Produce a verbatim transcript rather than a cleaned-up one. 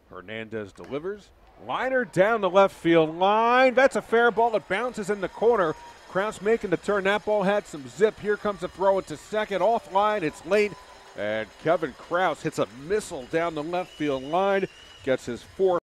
Hernandez delivers. Liner down the left field line. That's a fair ball. It bounces in the corner. Krause making the turn. That ball had some zip. Here comes a throw it to second. Offline. It's late. And Kevin Krause hits a missile down the left field line. Gets his fourth.